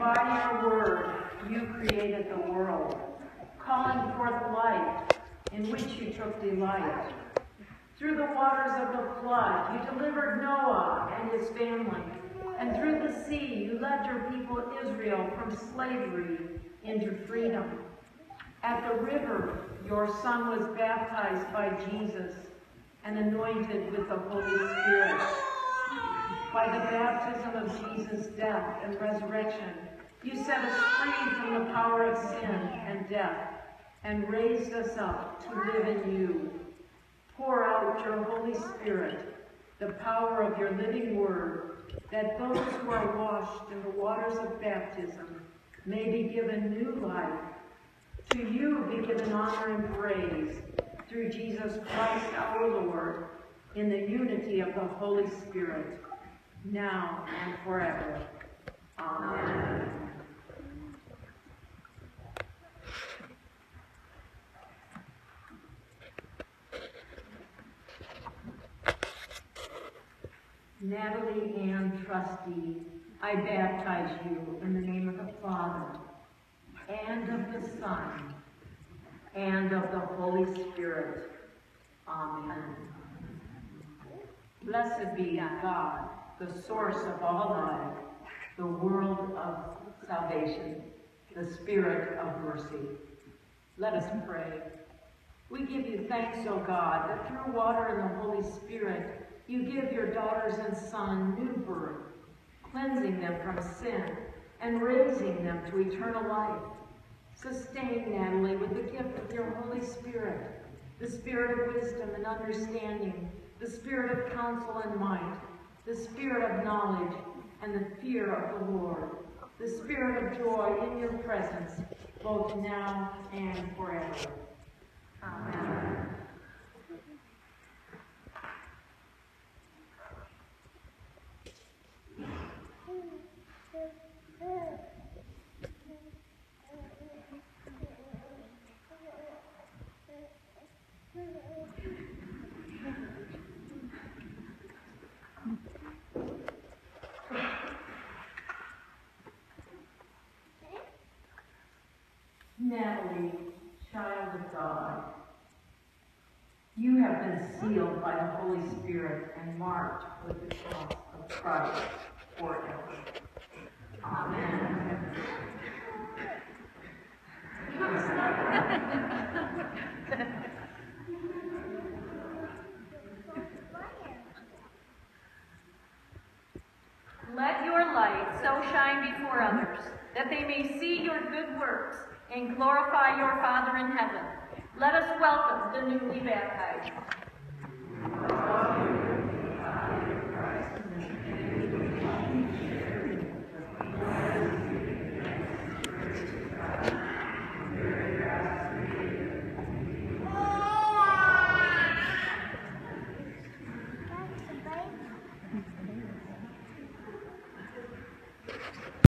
by your word you created the world, calling forth light in which you took delight. Through the waters of the flood you delivered Noah and his family, and through the sea you led your people Israel from slavery into freedom. At the river your son was baptized by Jesus and anointed with the Holy Spirit. By the baptism of Jesus' death and resurrection, you set us free from the power of sin and death and raised us up to live in you. Pour out your Holy Spirit, the power of your living word, that those who are washed in the waters of baptism may be given new life. To you be given honor and praise through Jesus Christ our Lord, in the unity of the Holy Spirit, now and forever. Amen. Natalie Ann Trustee, I baptize you in the name of the Father, and of the Son, and of the Holy Spirit. Amen. Blessed be God, the source of all life, the world of salvation, the Spirit of mercy. Let us pray. We give you thanks, O God, that through water and the Holy Spirit, you give your daughters and son new birth, cleansing them from sin and raising them to eternal life. Sustain Natalie with the gift of your Holy Spirit, the spirit of wisdom and understanding, the spirit of counsel and might, the spirit of knowledge and the fear of the Lord, the spirit of joy in your presence, both now and forever. Amen. Natalie, child of God, you have been sealed by the Holy Spirit and marked with the cross of Christ forever. Amen. Let your light so shine before others that they may see your good works and glorify your Father in heaven. Let us welcome the newly baptized.